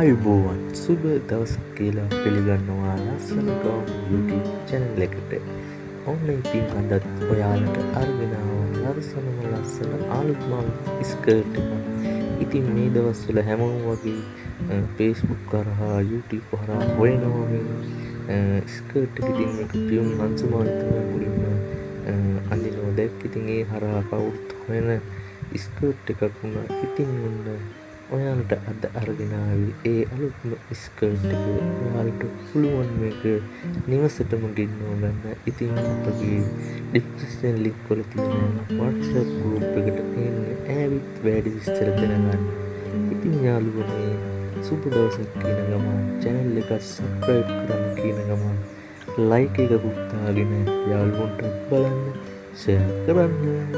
ආයුබෝවන් සුබ දවසක් කියලා පිළිගන්නවා ලස්සන ගවුම් YouTube channel එකට. ඔන්න ඉතින් අදත් ඔයාලට අරගෙන ආවා ලස්සන ආලුත්මල් ස්කර්ට් එකක්. ඉතින් මේ දවස්වල හැමෝම වගේ Facebook කරහා YouTube කරහා හොයනවා මේ ස්කර්ට් එක. ඉතින් මේක පියුම් අංශුමාන තමයි මුලින්ම අඳිනවා දැක්ක. ඉතින් ඒ හරහා කවුරුත් හොයන ස්කර්ට් එකක් වුණා. ඉතින් ඔයාලට අද අරගෙන ආවේ ඒ අලුත්ම ස්කර්ට් එක. ඔයාලට පුළුවන් මේක නිවසටම ගෙන්නව ගන්න. ඉතින් අපගේ ඩිස්ක්‍රිප්ෂන් ලින්ක් වල තියෙන WhatsApp group එකට එන්න ඇවිත් වැඩි විස්තර දැනගන්න. ඉතින් යාළුවනේ සුබ දවසක් කියන ගමන් channel එක subscribe කරන්න කියන ගමන් like එක පුතාගෙන යාළුවන්ට බලන්න share කරන්න.